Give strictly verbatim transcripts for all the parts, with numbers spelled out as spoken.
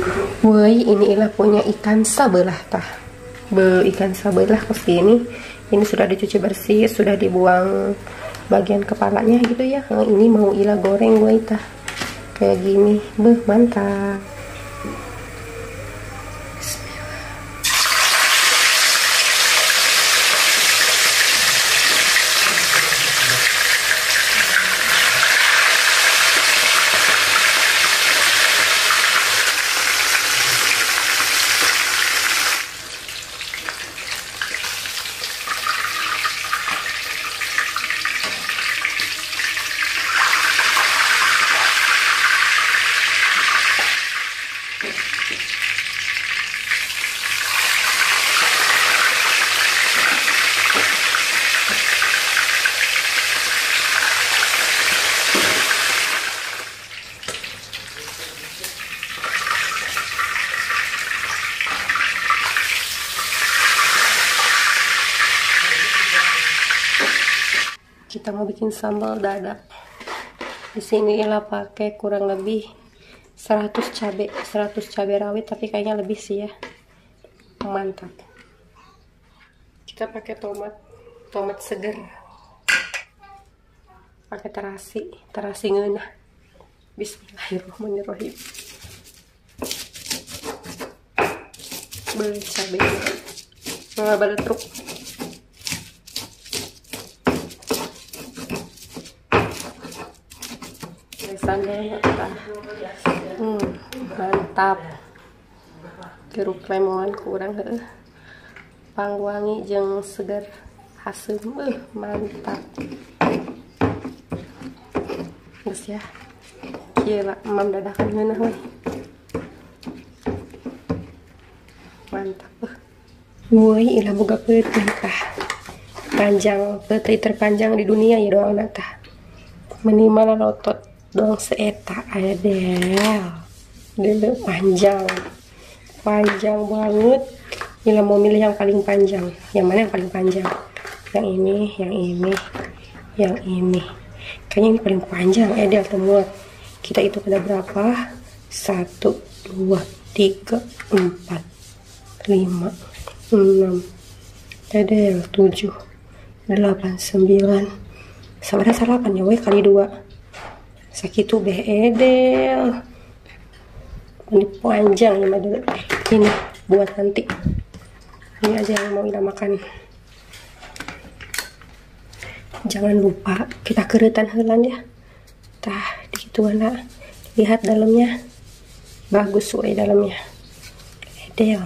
Woi, ini ilah punya ikan sabelah tah. Be ikan sabelah kesini. Ini sudah dicuci bersih, sudah dibuang bagian kepalanya gitu ya. Nah, ini mau ilah goreng woi tah. Kayak gini, beh mantap. Kita mau bikin sambal dadak. Di sini Ella pakai kurang lebih seratus cabai, seratus cabai rawit, tapi kayaknya lebih sih ya. Mantap. Kita pakai tomat, tomat segar. Pakai terasi, terasi ngeunah. Bismillahirrahmanirrahim. Beli cabai. Nggak balik truk. Hmm, mantap. Jeruk lemon kurang heuh. Pangwangi jeung segar haseum, eh mantap. Geus ya. Kieu lah emam dadakan ngeunah we. Mantap. Woi, ilah boga peuting tah. Panjang, peuting terpanjang di dunia ya doang tah. Minimal otot dong seeta adel dulu panjang panjang banget. Ila mau milih yang paling panjang. Yang mana yang paling panjang? Yang ini, yang ini, yang ini. Kayaknya ini paling panjang edel semua. Kita itu ada berapa? Satu, dua, tiga, empat, lima, enam, edel tujuh, delapan, sembilan. Sabar salapan ya weh kali dua. Sakitu be edel. Ini panjang ya dulu. Ini buat nanti. Ini aja yang mau kita makan. Jangan lupa kita keretan helan ya. Tah dikitu lah. Lihat dalamnya. Bagus we dalamnya. Edel.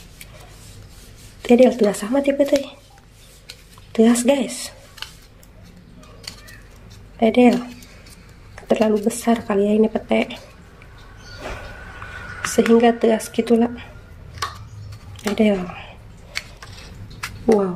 Edel tuh sama tipe teh. Teas guys. Edel. Terlalu besar kali ya ini pete, sehingga teas gitulah. Edel. Wow.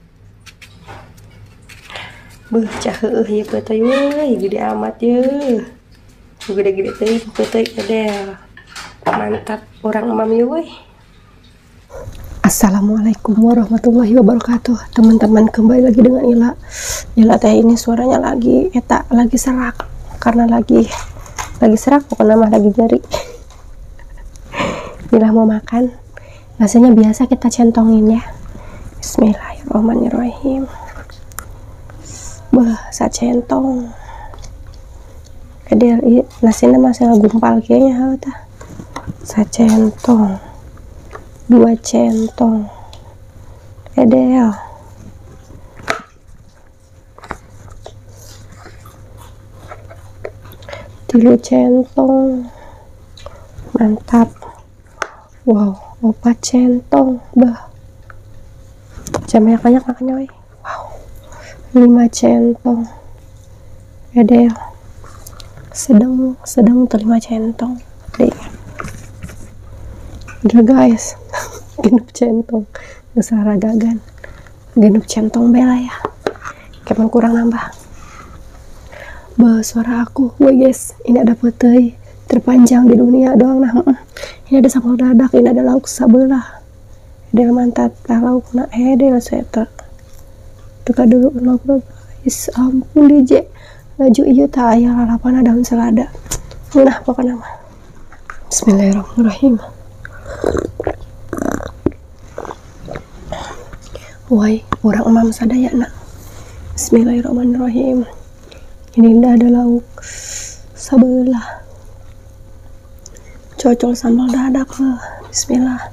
Beuh cah heueuh ieu pete we, gede amat ye. Gede-gede teh pete edel. Mantap orang emam ye we. Assalamualaikum warahmatullahi wabarakatuh. Teman-teman, kembali lagi dengan Ila. Ila teh ini suaranya lagi eta lagi serak. Karena lagi lagi serak, pokoknya mah lagi jari. Bila mau makan, nasinya biasa kita centongin ya. Bismillahirrahmanirrahim. Bah, sa centong. Edel nasinya masih gumpal kayaknya hal tah. Sa centong. Dua centong. Edel. Tilu centong. Mantap. Wow, opat centong. Bah, jamnya banyak makannya we. Wow, lima centong. Edel. Sedang sedang terlima centong deh. Udah guys. Genep centong. Besar gagan. Genep centong bela ya. Kapan kurang nambah. Bah, suara aku, woi guys, ini ada pete terpanjang di dunia doang nah. Ini ada sambal dadak, ini ada lauk sabelah. Edel mantap, lah lauk na edel seta. Tuka dulu lauk guys, ampun D J. Laju ieu tah aya lalapan daun selada. Nah, pokoknya mah. Bismillahirrahmanirrahim. Wahai orang emam sadaya nak. Bismillahirrahmanirrahim. Ini dah ada lauk sebelah. Cocol sambal dadak. Bismillah.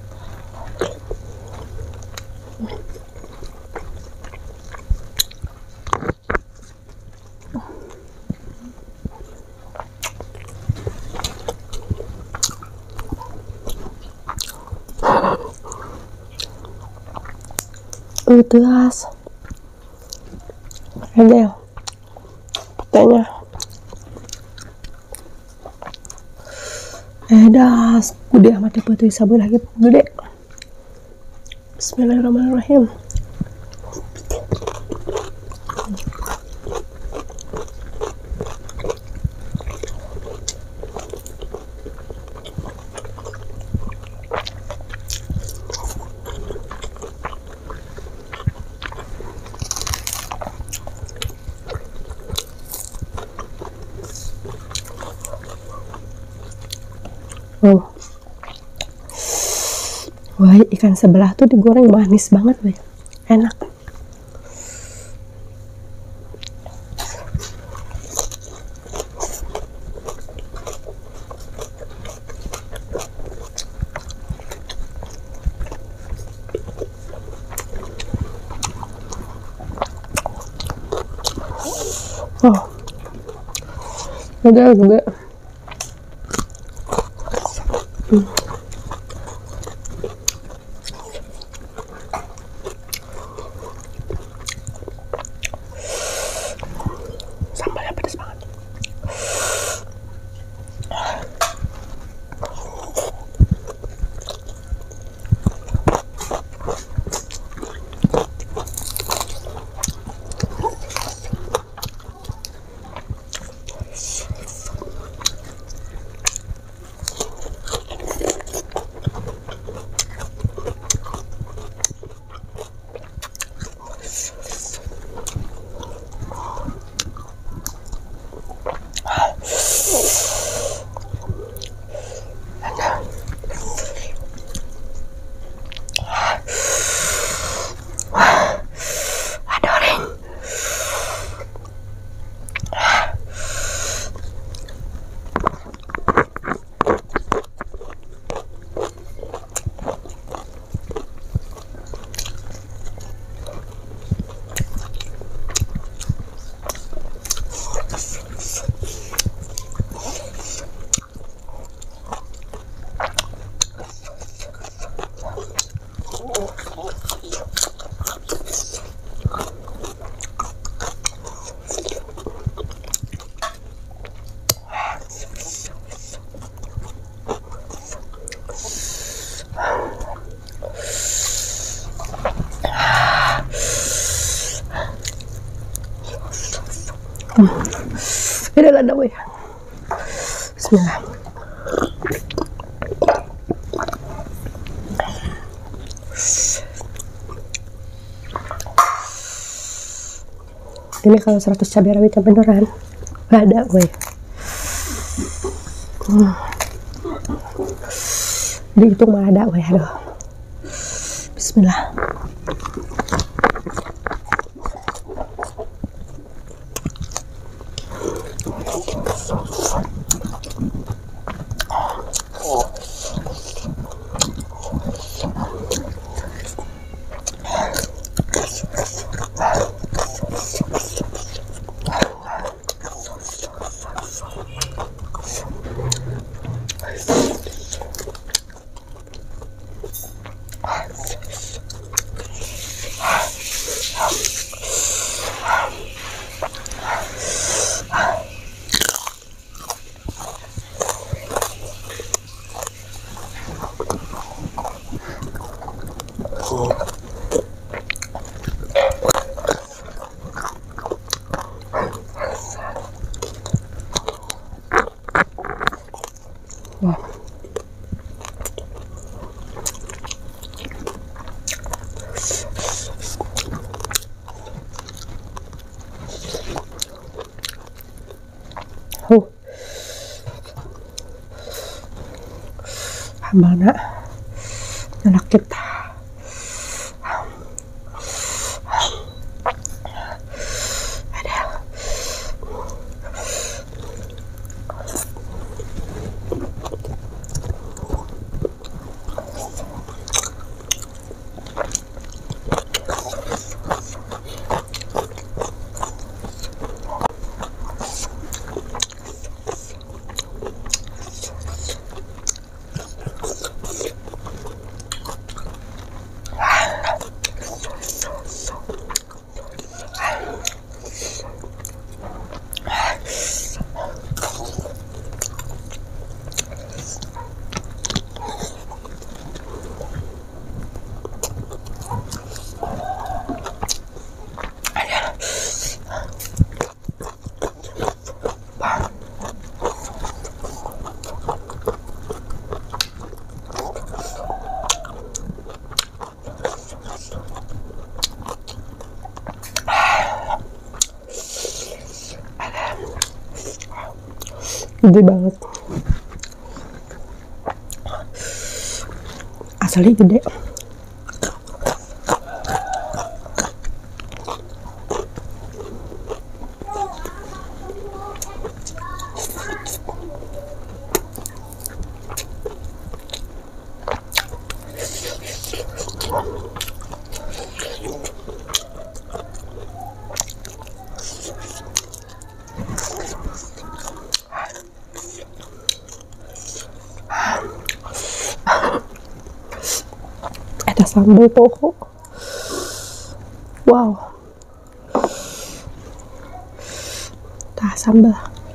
Udas ada petanya eh das udah mati putih sabar lagi gede. Bismillahirrahmanirrahim. Oh. Wah, ikan sebelah tuh digoreng manis banget, weh. Enak. Oh. Udah, udah. Hmm. Sambalnya pedas banget. Hmm. Ini ada weh. Bismillah. Ini kalau seratus cabai rawitnya beneran gak ada weh. Hmm. Dihitung malah ada weh. Aduh. Bismillah. Wah. Oh. sambalnya nyelakit. Gede banget, asli gede. Ada sambal toho, wow, tah sambal.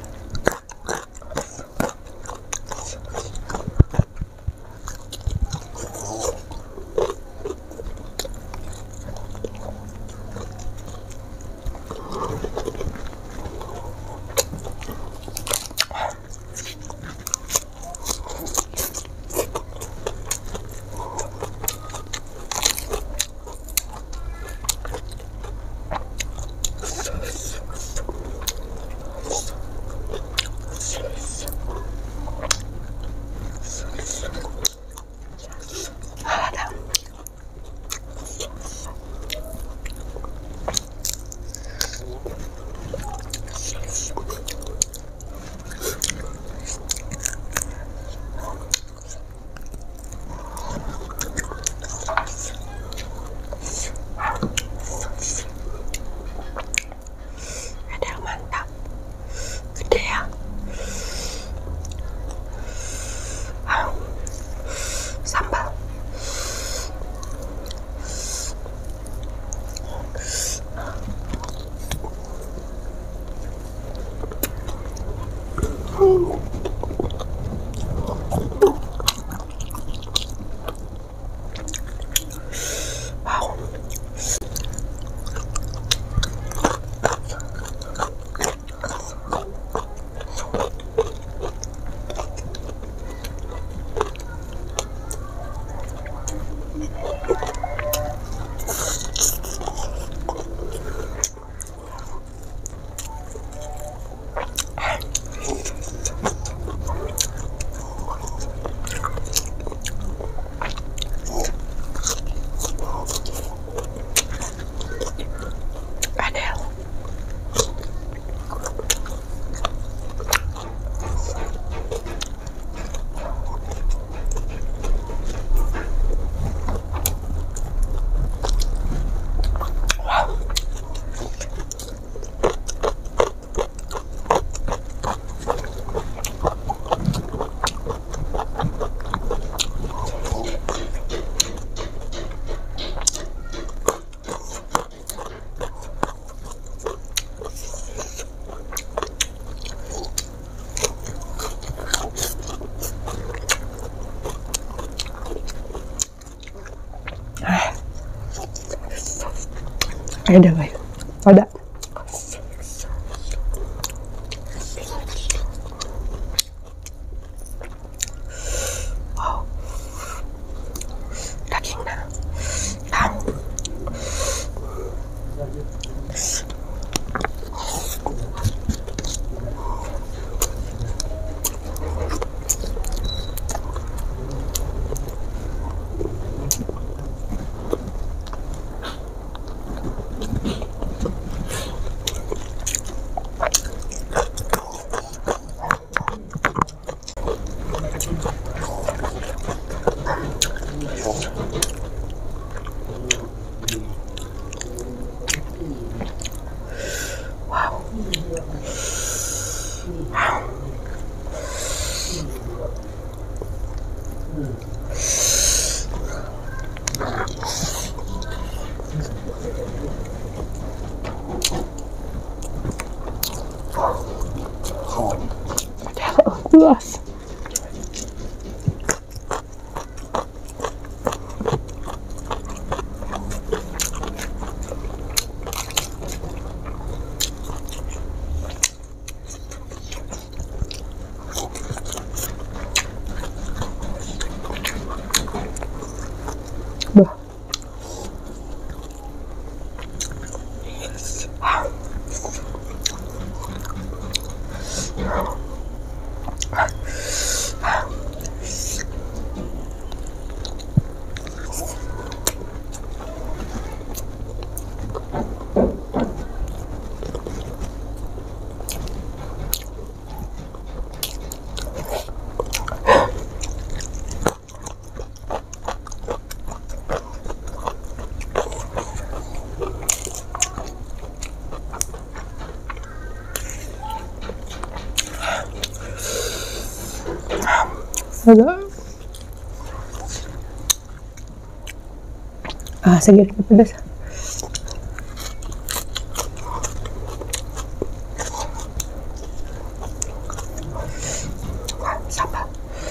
Ada guys, ada. Wow, dagingnya tahu. Luas. Bah. Halo. Ah, sedikit pedas. Sabar.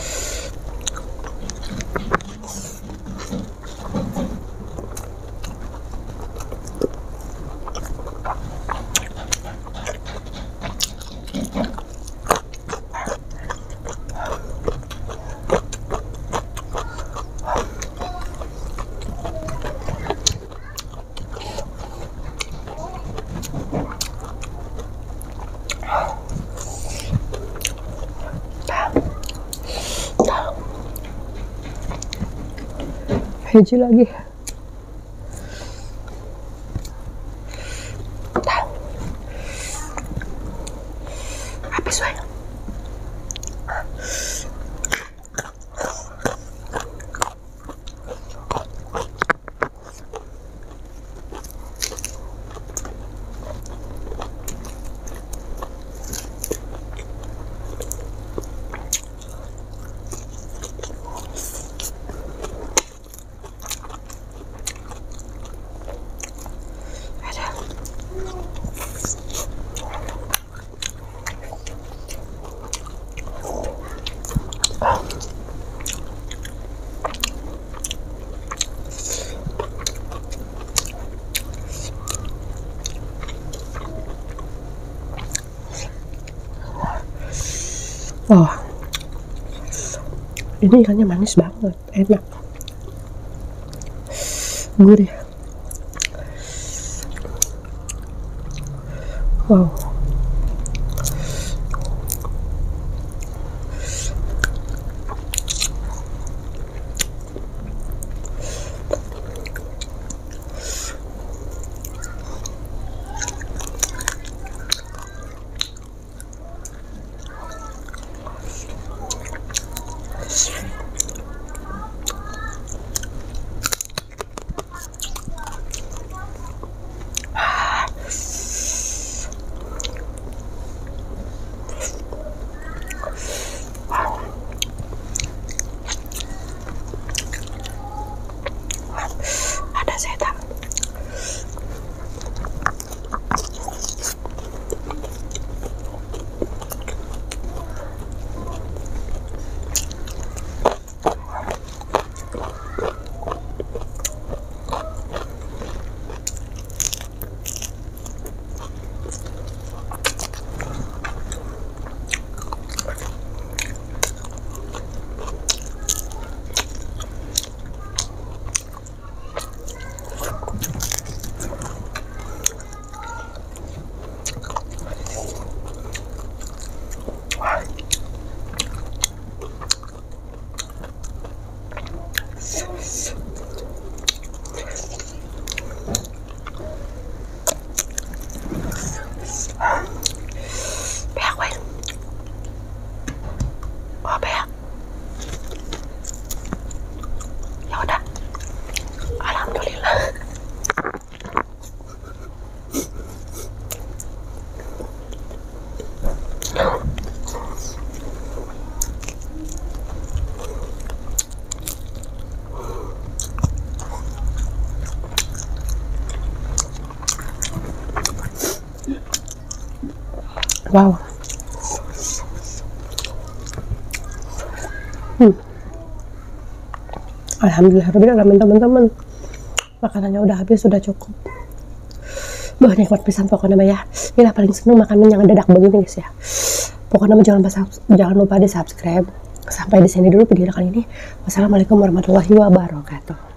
Hiji lagi. Habis wae. Oh, ini ikannya manis banget, enak, gurih. Wow. Ada setan. Wow. Hmm. Alhamdulillah teman-teman, makanannya udah habis, sudah cukup. Bah, nikmat pisan pokoknya mah ya. Inilah paling seneng makanan yang dadak begini guys ya. Pokoknya mah jangan lupa jangan lupa di subscribe. Sampai di sini dulu video kali ini. Wassalamualaikum warahmatullahi wabarakatuh.